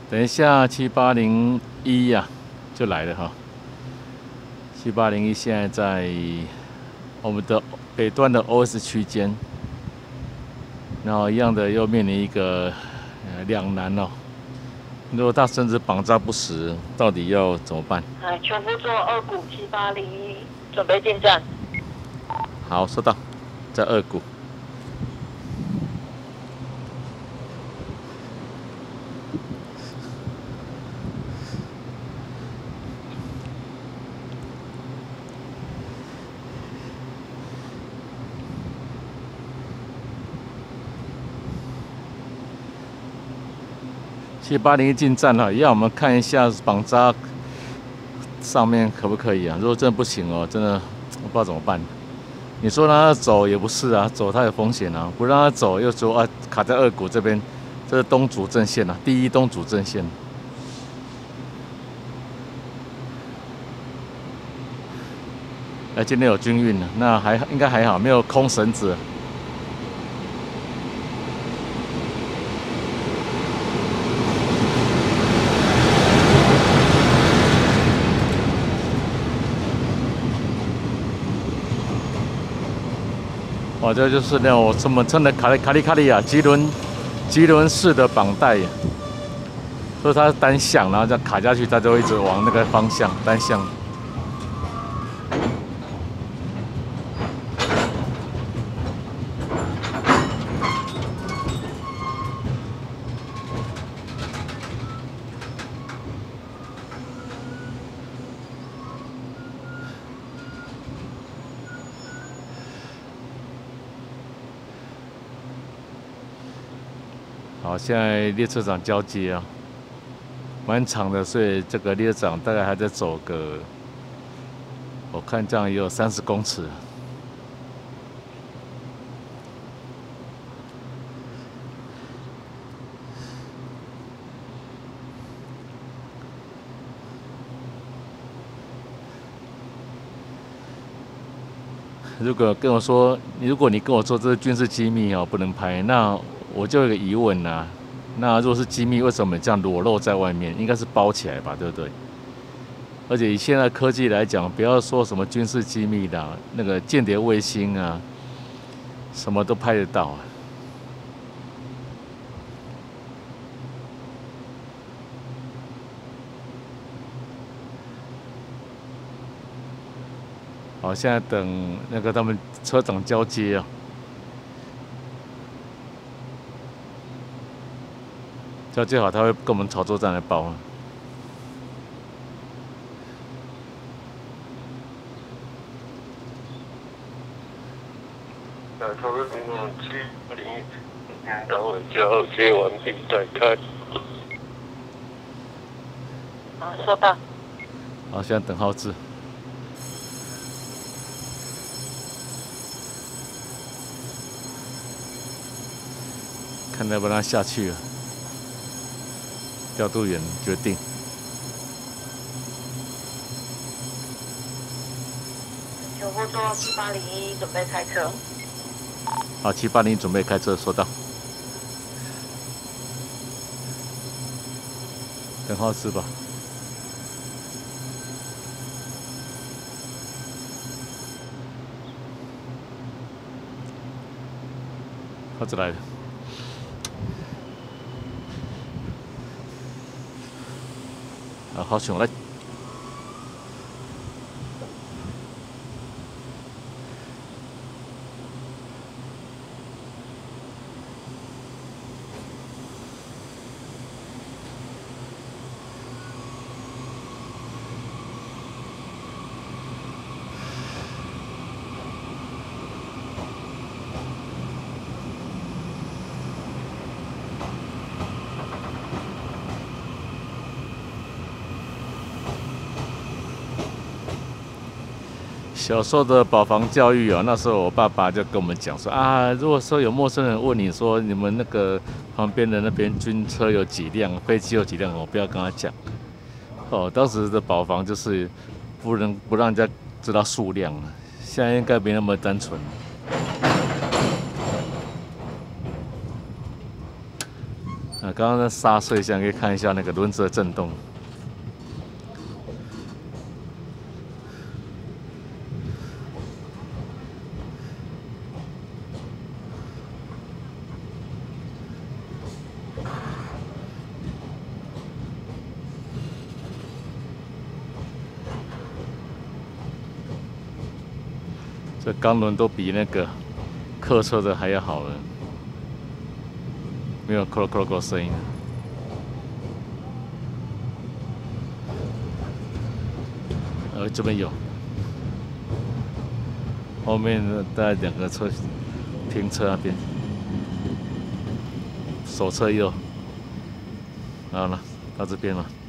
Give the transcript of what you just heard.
等一下7801呀，就来了哈。7801现在在我们的北端的 OS 区间，然后一样的又面临一个两难哦。如果他甚至绑扎不实，到底要怎么办？ 全部坐2股7801，准备进站。 好，收到，在2股。7801进站了，要我们看一下绑扎上面可不可以啊？如果真的不行哦，真的我不知道怎么办。你说让他走也不是啊，走他有风险啊，不让他走又说啊卡在2股这边，这是东主阵线啊，第一东主阵线。今天有军运了，那应该还好，没有空绳子。哇，这就是那种什么真的卡利亚棘轮式的绑带，所以它是单向，然后这样卡下去，它就会一直往那个方向单向。好，现在列车长交接啊，蛮长的，所以这个列车长大概还在走个，我看这样也有30公尺。如果你跟我说这是军事机密哦，不能拍，那我就有个疑问呐。那如果是机密，为什么这样裸露在外面？应该是包起来吧，对不对？而且以现在科技来讲，不要说什么军事机密的，那个间谍卫星啊，什么都拍得到啊。好，现在等那个他们车长交接啊。交接好，他会跟我们潮州站来报啊。 潮州780，等我交接完毕再开。 收到。 好，现在等号字。看要不要让他下去了。调度员决定。 全部坐7801，准备开车。 好，780准备开车，收到。等号字吧。号字来了。好熊来。小时候的保防教育啊，那时候我爸爸就跟我们讲说啊，如果说有陌生人问你说你们那个旁边的那边军车有几辆，飞机有几辆，我不要跟他讲。哦，当时的保防就是不让人家知道数量了，现在应该没那么单纯。 刚刚在刹车一下，可以看一下那个轮子的震动。这钢轮都比那个客车的还要好了，没有咯咯咯咯声音。这边有，后面大概2个车停车那边，手车有，好了，到这边了。